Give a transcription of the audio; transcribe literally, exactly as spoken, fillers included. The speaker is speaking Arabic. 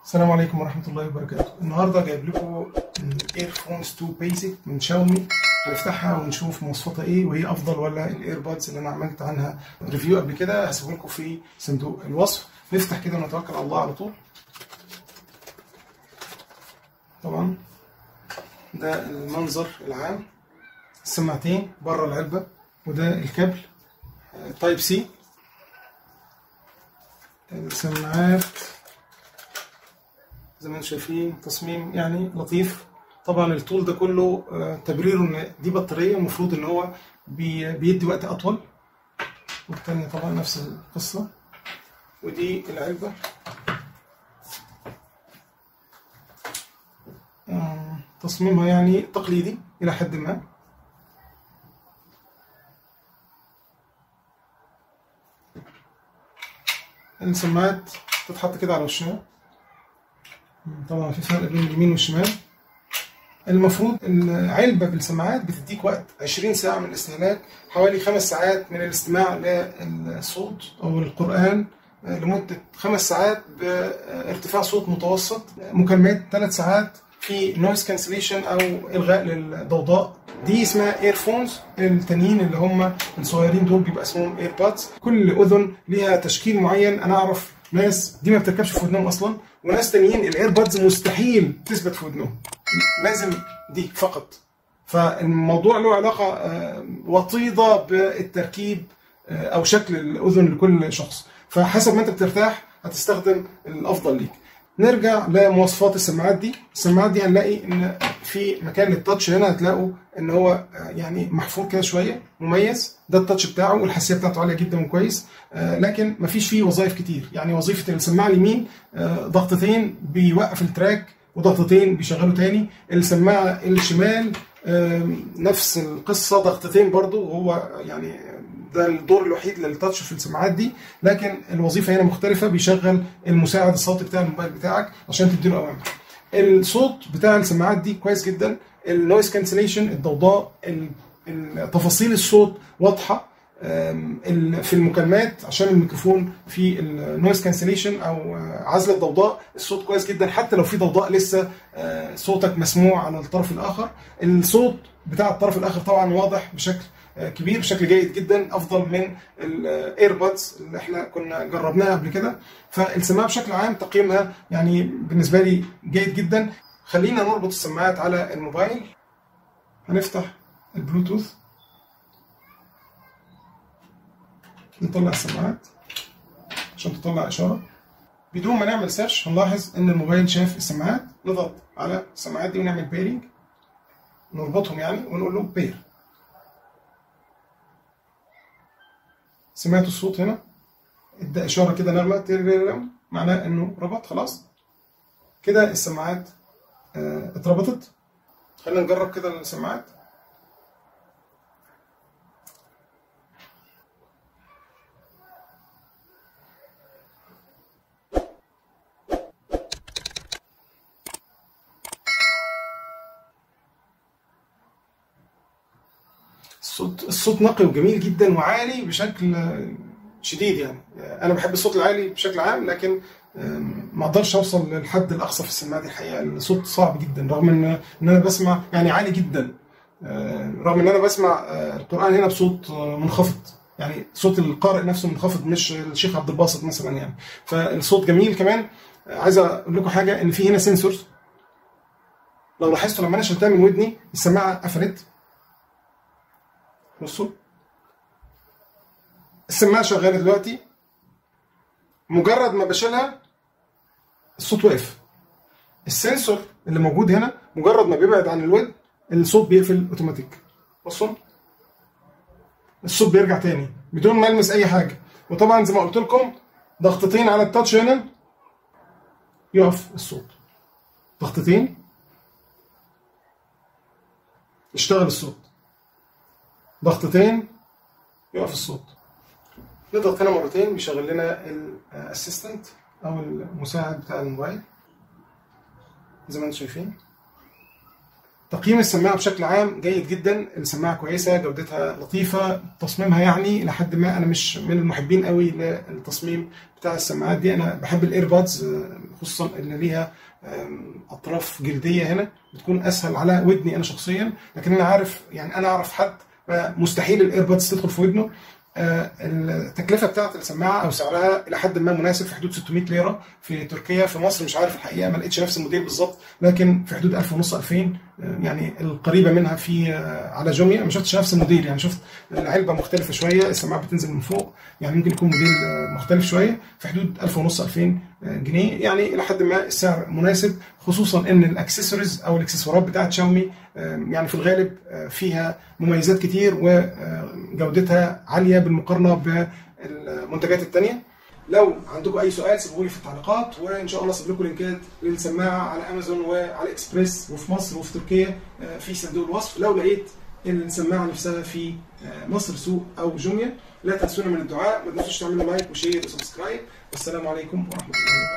السلام عليكم ورحمة الله وبركاته. النهارده جايب لكم ايرفونز اتنين بيزك من شاومي. هنفتحها ونشوف مواصفاتها ايه وهي افضل ولا الايربودز اللي انا عملت عنها ريفيو قبل كده، هسيبه لكم في صندوق الوصف. نفتح كده ونتوكل على الله على طول. طبعا ده المنظر العام، السماعتين بره العلبة، وده الكابل تايب سي. السماعات زي ما انتم شايفين تصميم يعني لطيف. طبعا الطول ده كله تبريره ان دي بطاريه، المفروض ان هو بيدي وقت اطول. والتانية طبعا نفس القصه. ودي العلبه، تصميمها يعني تقليدي الى حد ما. السماعات تتحط كده على وشها، طبعا في فرق بين اليمين والشمال. المفروض العلبة بالسماعات بتديك وقت عشرين ساعة من الاستهلاك، حوالي خمس ساعات من الاستماع للصوت أو القرآن لمدة خمس ساعات بارتفاع صوت متوسط، مكالمات ثلاث ساعات، في نويز كانسليشن أو إلغاء للضوضاء. دي اسمها ايرفونز. التانيين اللي هم الصغيرين دول بيبقى اسمهم ايربودز. كل أذن ليها تشكيل معين. أنا أعرف ناس دي ما بتركبش في ودنهم أصلا، وناس تانيين الايربودز مستحيل تثبت في ودنهم، لازم دي فقط. فالموضوع له علاقة وطيدة بالتركيب أو شكل الأذن لكل شخص، فحسب ما أنت بترتاح هتستخدم الأفضل ليك. نرجع لمواصفات السماعات دي. السماعات دي هنلاقي إن في مكان للتاتش هنا، هتلاقوا إن هو يعني محفور كده شوية، مميز. ده التاتش بتاعه والحساسية بتاعته عالية جدا وكويس، لكن مفيش فيه وظائف كتير. يعني وظيفة السماعة اليمين ضغطتين بيوقف التراك، وضغطتين بيشغلوا تاني. السماعة الشمال نفس القصة، ضغطتين برضو، وهو يعني ده الدور الوحيد للتاتش في السماعات دي، لكن الوظيفة هنا مختلفة. بيشغل المساعد الصوتي بتاع الموبايل بتاعك عشان تديله أوامر. الصوت بتاع السماعات دي كويس جدا. النويز كانسليشن، الضوضاء، تفاصيل الصوت واضحة في المكالمات، عشان الميكروفون في النويز كانسليشن او عزل الضوضاء. الصوت كويس جدا حتى لو في ضوضاء لسه صوتك مسموع على الطرف الاخر. الصوت بتاع الطرف الاخر طبعا واضح بشكل كبير، بشكل جيد جدا، افضل من الايربودز اللي احنا كنا جربناها قبل كده. فالسماعه بشكل عام تقييمها يعني بالنسبه لي جيد جدا. خلينا نربط السماعات على الموبايل. هنفتح البلوتوث، نطلع السماعات عشان تطلع اشاره. بدون ما نعمل سيرش هنلاحظ ان الموبايل شاف السماعات. نضغط على السماعات دي ونعمل بيرنج، نربطهم يعني، ونقول له بير. سمعتوا الصوت هنا؟ ادى اشاره كده، نغمه، معناه انه ربط. خلاص كده السماعات اه اتربطت. خلينا نجرب كده السماعات. الصوت الصوت نقي وجميل جدا وعالي بشكل شديد. يعني انا بحب الصوت العالي بشكل عام، لكن ما اقدرش اوصل للحد الاقصى في السماعه دي. الحقيقه الصوت صعب جدا، رغم ان ان انا بسمع يعني عالي جدا، رغم ان انا بسمع القران هنا بصوت منخفض. يعني صوت القارئ نفسه منخفض، مش الشيخ عبد الباسط مثلا يعني. فالصوت جميل كمان. عايز اقول لكم حاجه، ان في هنا سنسورز. لو لاحظتوا لما انا شلتها من ودني السماعه قفلت. بصوا السماعه شغاله دلوقتي، مجرد ما بشيلها الصوت وقف. السنسور اللي موجود هنا مجرد ما بيبعد عن الودن الصوت بيقفل اوتوماتيك. بصوا الصوت بيرجع تاني بدون ما المس اي حاجه. وطبعا زي ما قلت لكم ضغطتين على التاتش هنا يقف الصوت، ضغطتين يشتغل الصوت، ضغطتين يقف الصوت. نضغط هنا مرتين بيشغل لنا الاسيستنت او المساعد بتاع الموبايل زي ما انتم شايفين. تقييم السماعة بشكل عام جيد جدا، السماعة كويسة، جودتها لطيفة، تصميمها يعني لحد ما أنا مش من المحبين قوي للتصميم بتاع السماعات دي. أنا بحب الإيربادز خصوصا اللي ليها أطراف جلدية هنا، بتكون أسهل على ودني أنا شخصيا، لكن أنا عارف يعني أنا أعرف حد مستحيل الإيربادز تدخل في ودنه. التكلفه بتاعت السماعه او سعرها الى حد ما مناسب، في حدود ستمائة ليره في تركيا. في مصر مش عارف الحقيقه، ما لقيتش نفس الموديل بالظبط، لكن في حدود ألف ونص ألفين يعني القريبه منها في على جوميا. ما شفتش نفس الموديل، يعني شفت العلبه مختلفه شويه، السماعه بتنزل من فوق، يعني ممكن يكون موديل مختلف شويه، في حدود ألف ونص ألفين جنيه، يعني الى حد ما السعر مناسب، خصوصا ان الاكسسوارز او الاكسسوارات بتاعت شاومي يعني في الغالب فيها مميزات كتير وجودتها عاليه بالمقارنه بالمنتجات الثانيه. لو عندكم اي سؤال سيبوه لي في التعليقات، وان شاء الله اسيب لكم لينكات للسماعه على امازون وعلى اكسبريس وفي مصر وفي تركيا في صندوق الوصف. لو لقيت السماعه نفسها في مصر سوق او جوميا، لا تنسونا من الدعاء، ما تنسوش تعملوا لايك وشير وسبسكرايب. والسلام عليكم ورحمه الله.